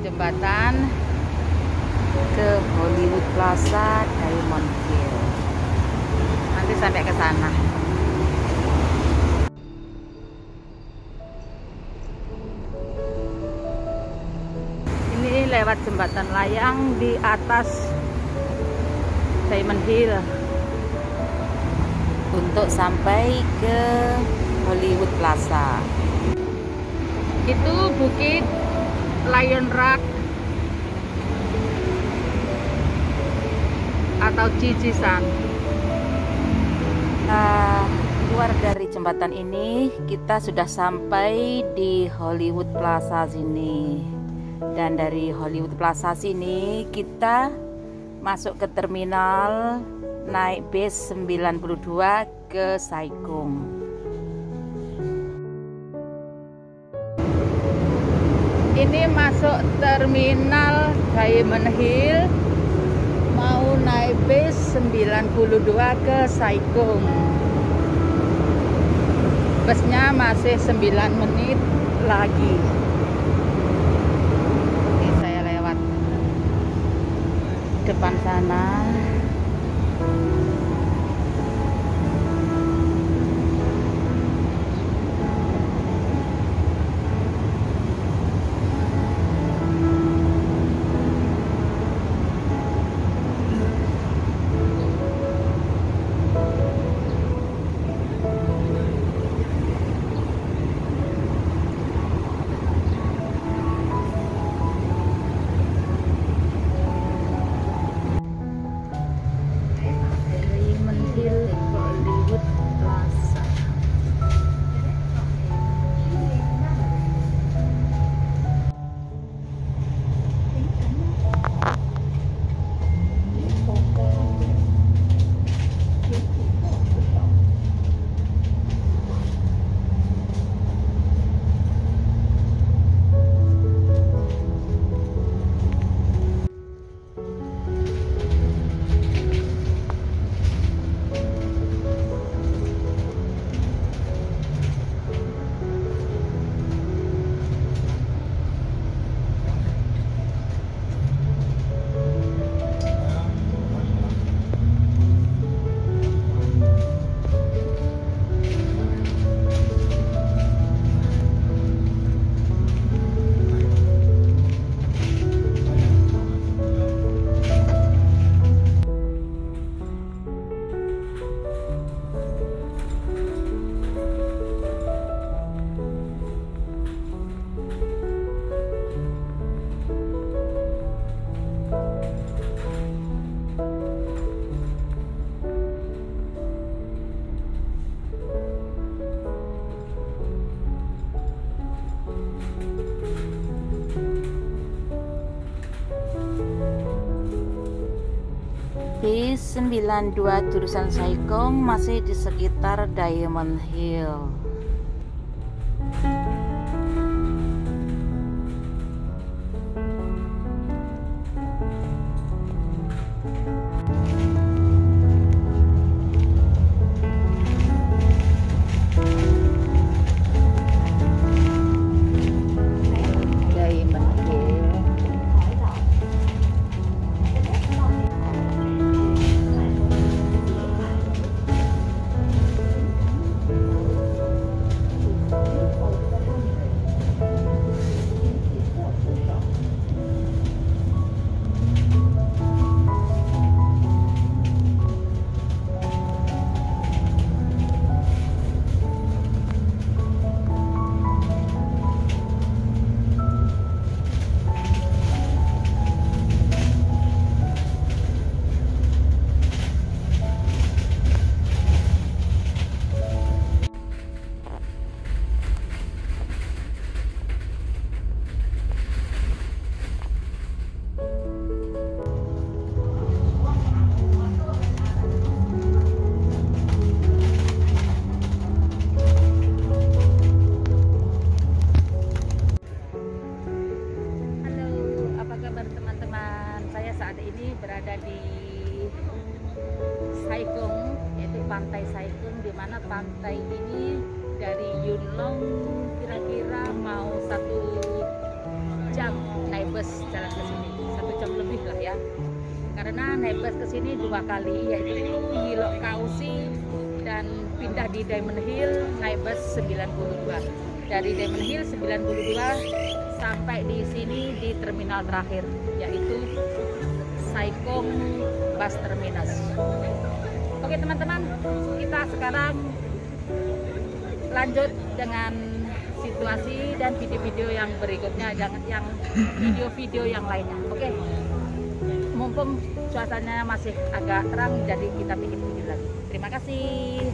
jembatan ke Hollywood Plaza Diamond Hill. Nanti sampai ke sana. Ini lewat jembatan layang di atas Diamond Hill untuk sampai ke Hollywood Plaza. Itu bukit Lion Rock atau Cicisan. Keluar dari jembatan ini kita sudah sampai di Hollywood Plaza sini. Dan dari Hollywood Plaza sini kita masuk ke terminal, naik bis 92 ke Sai Kung. Ini masuk terminal Diamond Hill, mau naik bis 92 ke Sai Kung. Busnya masih 9 menit lagi. Oke, saya lewat depan sana. Bis 92 jurusan Sai Kung masih di sekitar Diamond Hill. Sai Kung, yaitu pantai Sai Kung, di mana pantai ini dari Yuen Long kira-kira mau 1 jam naik bus jalan ke sini 1 jam lebih lah ya, karena naik bus ke sini 2 kali, yaitu Yilok Kausi dan pindah di Diamond Hill naik bus 92. Dari Diamond Hill 92 sampai di sini di terminal terakhir, yaitu Sai Kung Bus Terminus. Oke teman-teman, kita sekarang lanjut dengan situasi dan video-video yang berikutnya, yang video-video yang lainnya. Oke, mumpung suasananya masih agak terang, jadi kita bikin video lagi. Terima kasih.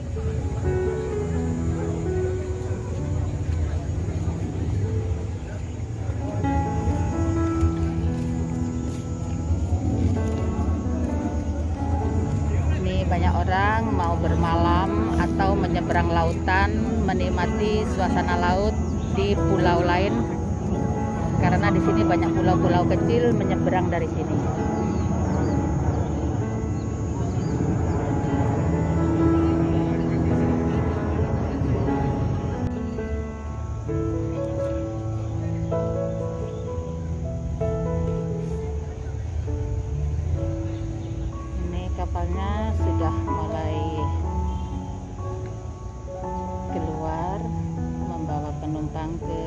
Banyak orang mau bermalam atau menyeberang lautan, menikmati suasana laut di pulau lain, karena di sini banyak pulau-pulau kecil menyeberang dari sini. Kapalnya sudah mulai keluar membawa penumpang ke